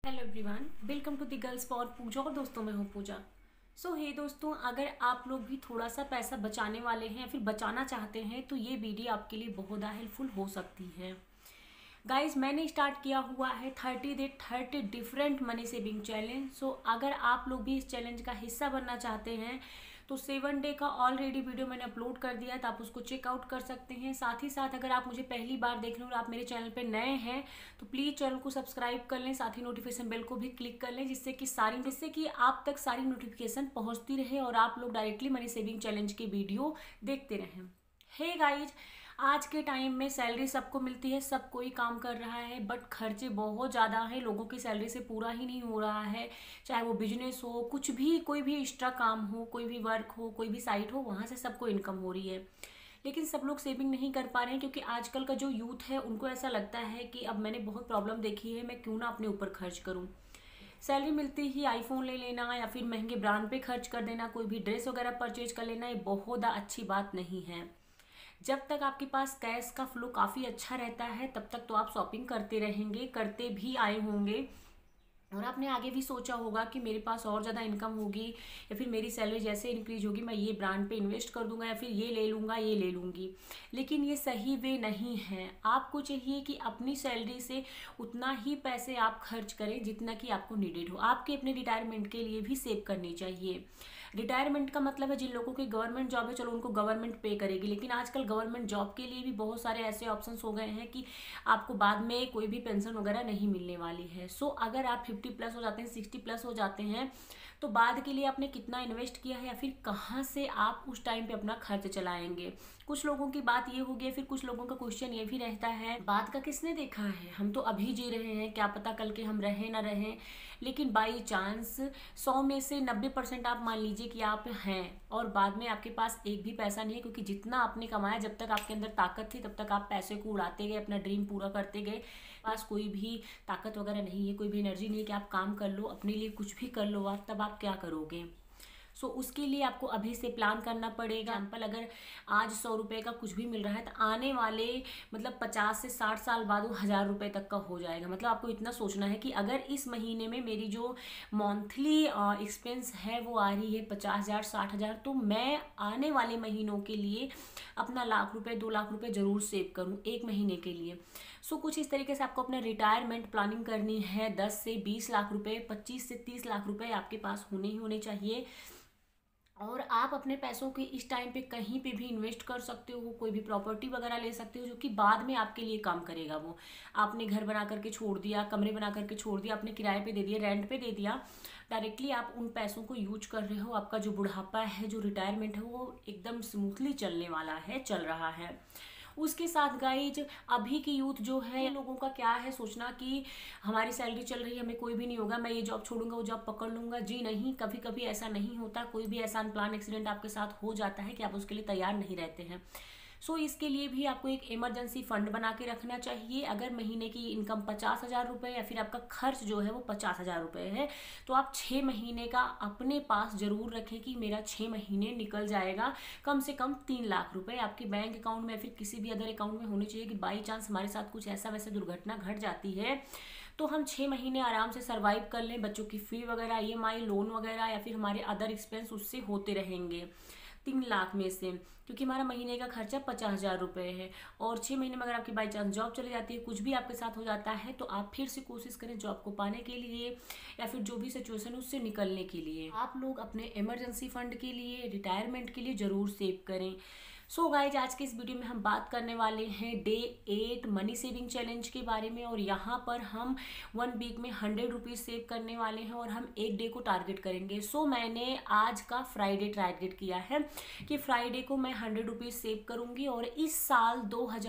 Hello everyone, welcome to the girls for Pooja. और दोस्तों, मैं हूँ पूजा। हे दोस्तों, अगर आप लोग भी थोड़ा सा पैसा बचाने वाले हैं या फिर बचाना चाहते हैं तो ये वीडियो आपके लिए बहुत हेल्पफुल हो सकती है। गाइज, मैंने स्टार्ट किया हुआ है 30 डिफरेंट मनी सेविंग चैलेंज। अगर आप लोग भी इस चैलेंज का हिस्सा बनना चाहते हैं तो 7 डे का ऑलरेडी वीडियो मैंने अपलोड कर दिया है, तो आप उसको चेकआउट कर सकते हैं। साथ ही साथ अगर आप मुझे पहली बार देख रहे हो और आप मेरे चैनल पे नए हैं तो प्लीज़ चैनल को सब्सक्राइब कर लें, साथ ही नोटिफिकेशन बेल को भी क्लिक कर लें, जिससे कि आप तक सारी नोटिफिकेशन पहुंचती रहे और आप लोग डायरेक्टली मनी सेविंग चैलेंज के वीडियो देखते रहें। हे गाइज, आज के टाइम में सैलरी सबको मिलती है, सब कोई काम कर रहा है, बट खर्चे बहुत ज़्यादा हैं। लोगों की सैलरी से पूरा ही नहीं हो रहा है। चाहे वो बिजनेस हो, कुछ भी, कोई भी एक्स्ट्रा काम हो, कोई भी वर्क हो, कोई भी साइट हो, वहाँ से सबको इनकम हो रही है। लेकिन सब लोग सेविंग नहीं कर पा रहे हैं, क्योंकि आजकल का जो यूथ है उनको ऐसा लगता है कि अब मैंने बहुत प्रॉब्लम देखी है, मैं क्यों ना अपने ऊपर खर्च करूँ। सैलरी मिलती ही आईफोन ले लेना या फिर महंगे ब्रांड पे खर्च कर देना, कोई भी ड्रेस वगैरह परचेज कर लेना, ये बहुत अच्छी बात नहीं है। जब तक आपके पास कैश का फ्लो काफ़ी अच्छा रहता है तब तक तो आप शॉपिंग करते रहेंगे, करते भी आए होंगे। और आपने आगे भी सोचा होगा कि मेरे पास और ज़्यादा इनकम होगी या फिर मेरी सैलरी जैसे इंक्रीज होगी मैं ये ब्रांड पे इन्वेस्ट कर दूंगा या फिर ये ले लूँगा, ये ले लूँगी। लेकिन ये सही वे नहीं है। आपको चाहिए कि अपनी सैलरी से उतना ही पैसे आप खर्च करें जितना कि आपको नीडेड हो। आपके अपने रिटायरमेंट के लिए भी सेव करनी चाहिए। रिटायरमेंट का मतलब है जिन लोगों की गवर्नमेंट जॉब है, चलो उनको गवर्नमेंट पे करेगी, लेकिन आजकल गवर्नमेंट जॉब के लिए भी बहुत सारे ऐसे ऑप्शंस हो गए हैं कि आपको बाद में कोई भी पेंशन वगैरह नहीं मिलने वाली है। अगर आप 50 प्लस हो जाते हैं, 60 प्लस हो जाते हैं, तो बाद के लिए आपने कितना इन्वेस्ट किया है या फिर कहाँ से आप उस टाइम पे अपना खर्च चलाएंगे। कुछ लोगों की बात ये होगी, फिर कुछ लोगों का क्वेश्चन ये भी रहता है, बात का किसने देखा है, हम तो अभी जी रहे हैं, क्या पता कल के हम रहें ना रहें। लेकिन बाई चांस 100 में से 90% आप मान लीजिए कि आप हैं और बाद में आपके पास एक भी पैसा नहीं है, क्योंकि जितना आपने कमाया, जब तक आपके अंदर ताकत थी तब तक आप पैसे को उड़ाते गए, अपना ड्रीम पूरा करते गए। पास कोई भी ताकत वगैरह नहीं है, कोई भी एनर्जी नहीं है कि आप काम कर लो, अपने लिए कुछ भी कर लो, आप तब आप क्या करोगे। उसके लिए आपको अभी से प्लान करना पड़ेगा। एग्जाम्पल, अगर आज 100 रुपये का कुछ भी मिल रहा है तो आने वाले मतलब 50 से 60 साल बाद वो 1000 रुपये तक का हो जाएगा। मतलब आपको इतना सोचना है कि अगर इस महीने में मेरी जो मंथली एक्सपेंस है वो आ रही है 50,000 60,000, तो मैं आने वाले महीनों के लिए अपना 1,00,000 रुपये 2,00,000 रुपये ज़रूर सेव करूँ एक महीने के लिए। कुछ इस तरीके से आपको अपना रिटायरमेंट प्लानिंग करनी है। 10 से 20 लाख रुपए, 25 से 30 लाख रुपए आपके पास होने ही होने चाहिए। और आप अपने पैसों के इस टाइम पे कहीं पे भी इन्वेस्ट कर सकते हो, कोई भी प्रॉपर्टी वगैरह ले सकते हो जो कि बाद में आपके लिए काम करेगा। वो आपने घर बना करके छोड़ दिया, कमरे बना करके छोड़ दिया, आपने किराए पे दे दिया, रेंट पे दे दिया, डायरेक्टली आप उन पैसों को यूज कर रहे हो। आपका जो बुढ़ापा है, जो रिटायरमेंट है, वो एकदम स्मूथली चलने वाला है, चल रहा है। उसके साथ गाइज, अभी की यूथ जो है, लोगों का क्या है सोचना कि हमारी सैलरी चल रही है, हमें कोई भी नहीं होगा, मैं ये जॉब छोड़ूंगा वो जॉब पकड़ लूंगा। जी नहीं, कभी कभी ऐसा नहीं होता। कोई भी ऐसा अनप्लान एक्सीडेंट आपके साथ हो जाता है कि आप उसके लिए तैयार नहीं रहते हैं। इसके लिए भी आपको एक इमरजेंसी फंड बना के रखना चाहिए। अगर महीने की इनकम 50,000 रुपये या फिर आपका खर्च जो है वो 50,000 रुपये है, तो आप 6 महीने का अपने पास जरूर रखें कि मेरा 6 महीने निकल जाएगा। कम से कम 3 लाख रुपए आपके बैंक अकाउंट में या फिर किसी भी अदर अकाउंट में होने चाहिए कि बाई चांस हमारे साथ कुछ ऐसा वैसा दुर्घटना घट जाती है तो हम 6 महीने आराम से सर्वाइव कर लें। बच्चों की फी वगैरह, EMI, लोन वगैरह या फिर हमारे अदर एक्सपेंस उससे होते रहेंगे 3 लाख में से, क्योंकि हमारा महीने का खर्चा 50,000 रुपये है। और 6 महीने में अगर आपकी बाई चांस जॉब चली जाती है, कुछ भी आपके साथ हो जाता है, तो आप फिर से कोशिश करें जॉब को पाने के लिए या फिर जो भी सिचुएशन है उससे निकलने के लिए। आप लोग अपने इमरजेंसी फंड के लिए, रिटायरमेंट के लिए ज़रूर सेव करें। गाइज, आज के इस वीडियो में हम बात करने वाले हैं डे 8 मनी सेविंग चैलेंज के बारे में। और यहाँ पर हम 1 वीक में 100 रुपीज़ सेव करने वाले हैं और हम एक डे को टारगेट करेंगे। मैंने आज का फ्राइडे टारगेट किया है कि फ्राइडे को मैं 100 रुपीज़ सेव करूँगी। और इस साल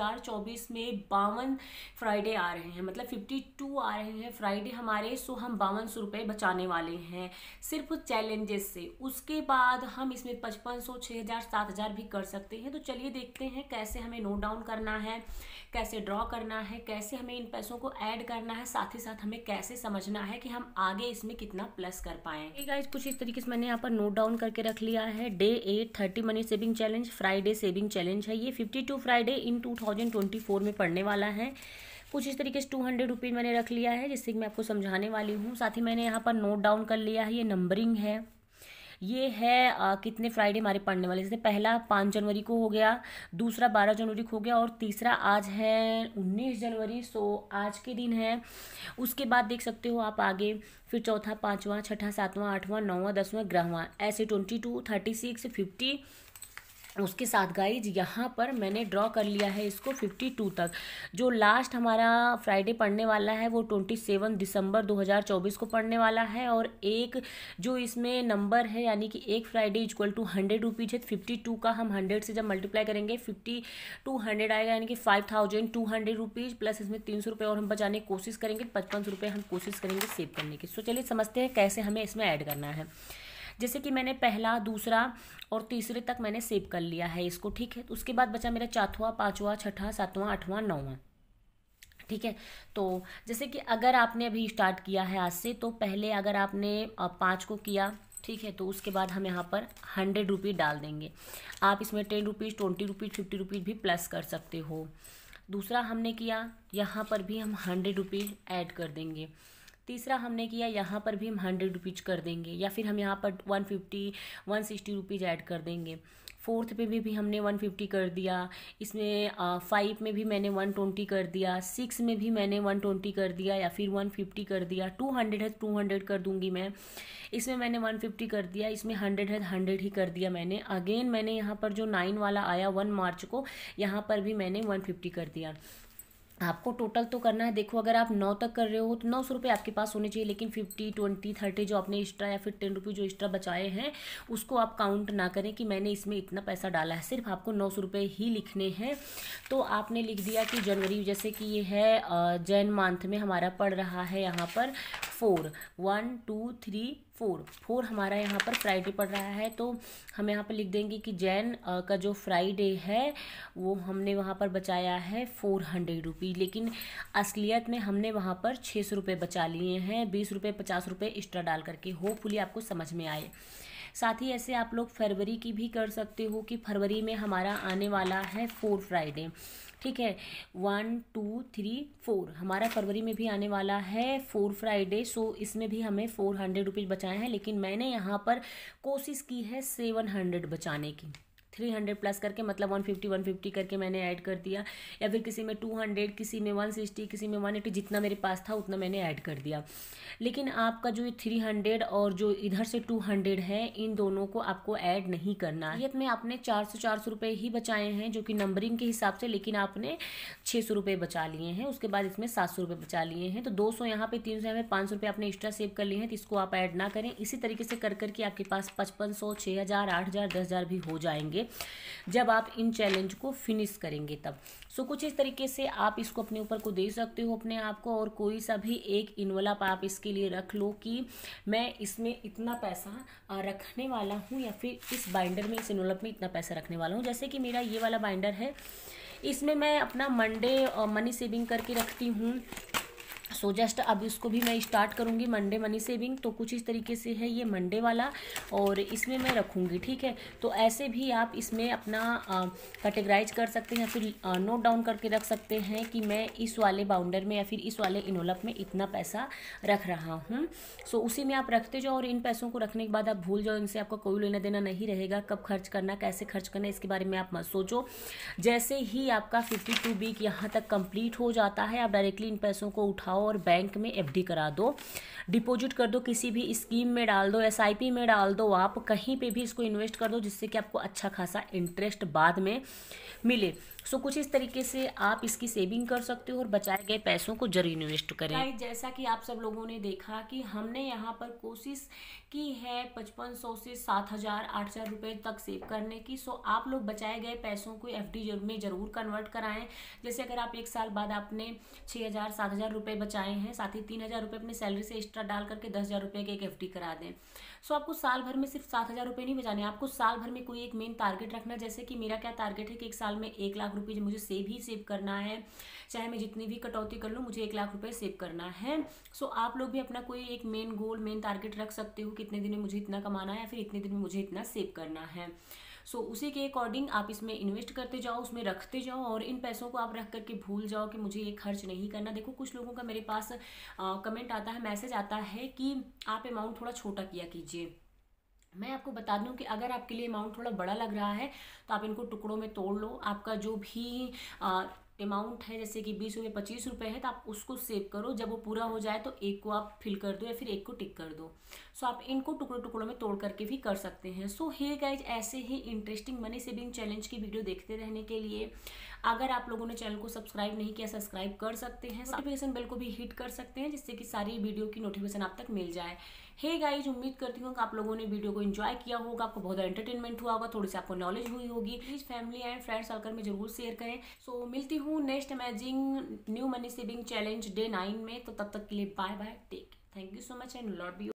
2024 में 52 फ्राइडे आ रहे हैं, मतलब 52 आ रहे हैं फ्राइडे हमारे। हम 5200 रुपये बचाने वाले हैं सिर्फ चैलेंजेस से। उसके बाद हम इसमें 5500, 6000, 7000 भी कर सकते हैं। तो चलिए देखते हैं कैसे हमें नोट डाउन करना है, कैसे ड्रॉ करना है, कैसे हमें इन पैसों को ऐड करना है, साथ ही साथ हमें कैसे समझना है कि हम आगे इसमें कितना प्लस कर पाएं। गाइस, कुछ इस तरीके से मैंने यहाँ पर नोट डाउन करके रख लिया है। Day 8 30 money saving challenge, Friday saving challenge है ये। 52 फ्राइडे इन 2024 में पड़ने वाला है। कुछ इस तरीके से 200 रुपीज़ मैंने रख लिया है, जिससे कि मैं आपको समझाने वाली हूँ। साथ ही मैंने यहाँ पर नोट डाउन कर लिया है, ये नंबरिंग है। ये है कितने फ्राइडे हमारे पड़ने वाले, जैसे पहला 5 जनवरी को हो गया, दूसरा 12 जनवरी को हो गया, और तीसरा आज है 19 जनवरी। सो आज के दिन है। उसके बाद देख सकते हो आप आगे, फिर चौथा, पाँचवा, छठा, सातवां, आठवां, नौवां, 10वां, 11वां, ऐसे 22, 36, 50। उसके साथ गाइज यहाँ पर मैंने ड्रॉ कर लिया है इसको 52 तक। जो लास्ट हमारा फ्राइडे पड़ने वाला है वो 27 दिसंबर 2024 को पड़ने वाला है। और एक जो इसमें नंबर है, यानी कि एक फ्राइडे इक्वल टू 100 रुपीज़ है। 52 का हम 100 से जब मल्टीप्लाई करेंगे 5200 आएगा, यानी कि 5200 रुपीज़ प्लस इसमें 300 रुपये और हम बचाने की कोशिश करेंगे। 55 रुपये हम कोशिश करेंगे सेव करने की। सो चलिए समझते हैं कैसे हमें इसमें ऐड करना है। जैसे कि मैंने पहला, दूसरा और तीसरे तक मैंने सेव कर लिया है इसको, ठीक है। तो उसके बाद बचा मेरा चौथा, पाँचवा, छठा, सातवां, आठवां, नौवां, ठीक है। तो जैसे कि अगर आपने अभी स्टार्ट किया है आज से, तो पहले अगर आपने 5 को किया, ठीक है, तो उसके बाद हम यहाँ पर 100 रुपीज़ डाल देंगे। आप इसमें 10 रुपीज़, 20 रुपीज़, 50 रुपीज़ भी प्लस कर सकते हो। दूसरा हमने किया, यहाँ पर भी हम 100 रुपीज़ ऐड कर देंगे। तीसरा हमने किया, यहाँ पर भी हम 100 रुपीज़ कर देंगे, या फिर हम यहाँ पर 150, 160 रुपीज़ ऐड कर देंगे। फोर्थ पे भी हमने 150 कर दिया। इसमें 5 में भी मैंने 120 कर दिया। 6 में भी मैंने 120 कर दिया, या फिर 150 कर दिया। 200 है 200 कर दूंगी मैं। इसमें मैंने 150 कर दिया। इसमें 100 है 100 ही कर दिया मैंने। अगेन मैंने यहाँ पर जो 9 वाला आया 1 मार्च को, यहाँ पर भी मैंने 150 कर दिया। आपको टोटल तो करना है। देखो अगर आप 9 तक कर रहे हो तो 900 रुपये आपके पास होने चाहिए, लेकिन 50, 20, 30 जो आपने एक्स्ट्रा, या फिर 10 रुपये जो एक्स्ट्रा बचाए हैं, उसको आप काउंट ना करें कि मैंने इसमें इतना पैसा डाला है। सिर्फ आपको 900 रुपये ही लिखने हैं। तो आपने लिख दिया कि जनवरी, जैसे कि ये है जैन मंथ में हमारा पड़ रहा है यहाँ पर 4, 1, 2, 3, 4 हमारा यहाँ पर फ्राइडे पड़ रहा है। तो हम यहाँ पर लिख देंगे कि जैन का जो फ्राइडे है वो हमने वहाँ पर बचाया है 400 रुपीज़, लेकिन असलियत में हमने वहाँ पर 600 रुपये बचा लिए हैं, 20 रुपये 50 रुपये एक्स्ट्रा डाल करके। होपफुली आपको समझ में आए। साथ ही ऐसे आप लोग फरवरी की भी कर सकते हो कि फरवरी में हमारा आने वाला है 4 फ्राइडे, ठीक है। 1, 2, 3, 4 हमारा फरवरी में भी आने वाला है 4 फ्राइडे। सो इसमें भी हमें 400 रुपीज़ बचाए हैं, लेकिन मैंने यहाँ पर कोशिश की है 700 बचाने की। 300 प्लस करके, मतलब 150 150 करके मैंने ऐड कर दिया, या फिर किसी में 200, किसी में 160, किसी में 180, जितना मेरे पास था उतना मैंने ऐड कर दिया। लेकिन आपका जो 300 और जो इधर से 200 है, इन दोनों को आपको ऐड नहीं करना है। में आपने 400 रुपये ही बचाए हैं, जो कि नंबरिंग के हिसाब से, लेकिन आपने 600 रुपये बचा लिए हैं। उसके बाद इसमें 700 रुपये बचा लिए हैं। तो 200 यहाँ पे, 300 में 500 रुपये आपने एक्स्ट्रा सेव कर लिए हैं, तो इसको आप ऐड ना करें। इसी तरीके से कर करके आपके पास 5500, 6000, 8000, 10000 भी हो जाएंगे जब आप इन चैलेंज को फिनिश करेंगे तब। सो कुछ इस तरीके से आप इसको अपने ऊपर को दे सकते हो अपने आप को, और कोई सा भी एक इनवलप आप इसके लिए रख लो कि मैं इसमें इतना पैसा रखने वाला हूँ, या फिर इस बाइंडर में, इस इनवलप में इतना पैसा रखने वाला हूँ। जैसे कि मेरा ये वाला बाइंडर है, इसमें मैं अपना मंडे मनी सेविंग करके रखती हूँ। सो जस्ट अब इसको भी मैं स्टार्ट करूँगी मंडे मनी सेविंग। तो कुछ इस तरीके से है ये मंडे वाला, और इसमें मैं रखूँगी, ठीक है। तो ऐसे भी आप इसमें अपना कैटेगराइज कर सकते हैं, फिर नोट डाउन करके रख सकते हैं कि मैं इस वाले बाउंडर में या फिर इस वाले इनवलप में इतना पैसा रख रहा हूँ। सो उसी में आप रखते जाओ, और इन पैसों को रखने के बाद आप भूल जाओ, इनसे आपका कोई लेना देना नहीं रहेगा। कब खर्च करना, कैसे खर्च करना, इसके बारे में आप मत सोचो। जैसे ही आपका 52 वीक यहाँ तक कंप्लीट हो जाता है, आप डायरेक्टली इन पैसों को उठाओ और बैंक में एफडी करा दो, डिपॉजिट कर दो, किसी भी स्कीम में डाल दो, एसआईपी में डाल दो, आप कहीं पे भी इसको इन्वेस्ट कर दो, जिससे कि आपको अच्छा खासा इंटरेस्ट बाद में मिले। सो कुछ इस तरीके से आप इसकी सेविंग कर सकते हो, और बचाए गए पैसों को जरूर इन्वेस्ट करें। जैसा कि आप सब लोगों ने देखा कि हमने यहाँ पर कोशिश की है 5500 से 7000, 8000 रुपये तक सेव करने की। सो आप लोग बचाए गए पैसों को एफडी में ज़रूर कन्वर्ट कराएं। जैसे अगर आप 1 साल बाद आपने 6000, 7000 रुपये बचाए हैं, साथ ही 3000 रुपये अपनी सैलरी से एक्स्ट्रा डाल करके 10,000 रुपये के एक एफडी करा दें। सो आपको साल भर में सिर्फ 7000 रुपये नहीं बचाने, आपको साल भर में कोई एक मेन टारगेट रखना। जैसे कि मेरा क्या टारगेट है कि 1 साल में 1 लाख रुपये मुझे सेव करना है, चाहे मैं जितनी भी कटौती कर लूँ, मुझे 1 लाख रुपये सेव करना है। सो आप लोग भी अपना कोई एक मेन गोल, मेन टारगेट रख सकते हो, कितने दिन में मुझे इतना कमाना है, या फिर इतने दिन में मुझे इतना सेव करना है। सो उसी के अकॉर्डिंग आप इसमें इन्वेस्ट करते जाओ, उसमें रखते जाओ और इन पैसों को आप रख करके भूल जाओ कि मुझे ये खर्च नहीं करना। देखो कुछ लोगों का मेरे पास कमेंट आता है, मैसेज आता है कि आप अमाउंट थोड़ा छोटा किया कीजिए। मैं आपको बता दूं कि अगर आपके लिए अमाउंट थोड़ा बड़ा लग रहा है तो आप इनको टुकड़ों में तोड़ लो। आपका जो भी अमाउंट है, जैसे कि 20 रुपये 25 रुपये है, तो आप उसको सेव करो। जब वो पूरा हो जाए तो एक को आप फिल कर दो या फिर एक को टिक कर दो। सो आप इनको टुकड़ों टुकड़ों में तोड़ करके भी कर सकते हैं। सो हे गाइज, ऐसे ही इंटरेस्टिंग मनी सेविंग चैलेंज की वीडियो देखते रहने के लिए अगर आप लोगों ने चैनल को सब्सक्राइब नहीं किया, सब्सक्राइब कर सकते हैं। नोटिफिकेशन बेल को भी हिट कर सकते हैं जिससे कि सारी वीडियो की नोटिफिकेशन आप तक मिल जाए। हे गाइज, उम्मीद करती हूँ कि आप लोगों ने वीडियो को एंजॉय किया होगा, आपको बहुत ज़्यादा एंटरटेनमेंट हुआ होगा, थोड़ी सी आपको नॉलेज हुई होगी। Please family and friend circle में जरूर शेयर करें। सो मिलती हूँ next amazing new money saving challenge day 9 में। तो तब तक के लिए bye bye, take, thank you so much and lot B